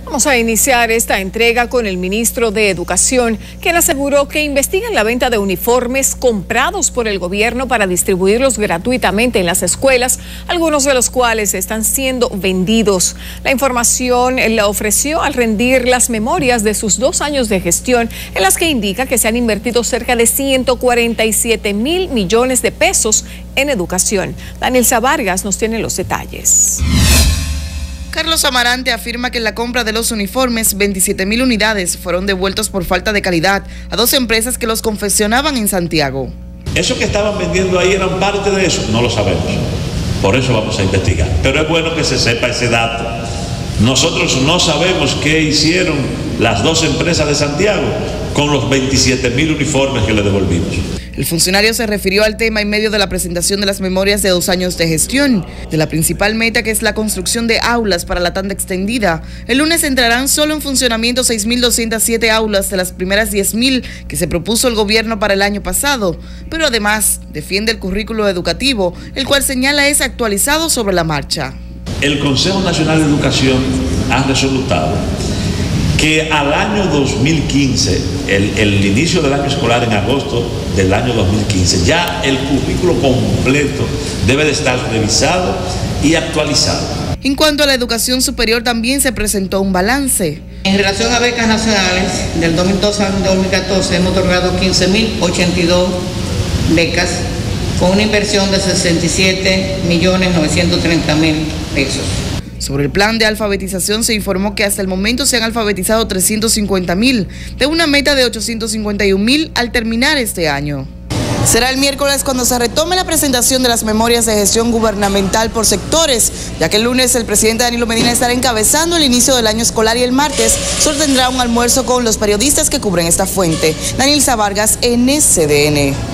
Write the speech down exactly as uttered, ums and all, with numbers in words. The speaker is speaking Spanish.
Vamos a iniciar esta entrega con el ministro de Educación, quien aseguró que investigan la venta de uniformes comprados por el gobierno para distribuirlos gratuitamente en las escuelas, algunos de los cuales están siendo vendidos. La información la ofreció al rendir las memorias de sus dos años de gestión, en las que indica que se han invertido cerca de ciento cuarenta y siete mil millones de pesos en educación. Danielsa Vargas nos tiene los detalles. Carlos Amarante afirma que en la compra de los uniformes, veintisiete mil unidades fueron devueltos por falta de calidad a dos empresas que los confeccionaban en Santiago. ¿Eso que estaban vendiendo ahí eran parte de eso? No lo sabemos. Por eso vamos a investigar. Pero es bueno que se sepa ese dato. Nosotros no sabemos qué hicieron las dos empresas de Santiago con los veintisiete mil uniformes que le devolvimos. El funcionario se refirió al tema en medio de la presentación de las memorias de dos años de gestión, de la principal meta, que es la construcción de aulas para la tanda extendida. El lunes entrarán solo en funcionamiento seis mil doscientas siete aulas de las primeras diez mil que se propuso el gobierno para el año pasado, pero además defiende el currículo educativo, el cual señala es actualizado sobre la marcha. El Consejo Nacional de Educación ha resolutado que al año dos mil quince, el, el inicio del año escolar en agosto del año dos mil quince, ya el currículo completo debe de estar revisado y actualizado. En cuanto a la educación superior, también se presentó un balance. En relación a becas nacionales, del dos mil doce al dos mil catorce hemos otorgado quince mil ochenta y dos becas con una inversión de sesenta y siete millones novecientos treinta mil pesos. Sobre el plan de alfabetización se informó que hasta el momento se han alfabetizado trescientos cincuenta mil, de una meta de ochocientos cincuenta y un mil al terminar este año. Será el miércoles cuando se retome la presentación de las memorias de gestión gubernamental por sectores, ya que el lunes el presidente Danilo Medina estará encabezando el inicio del año escolar y el martes solo tendrá un almuerzo con los periodistas que cubren esta fuente. Danielsa Vargas, N C D N.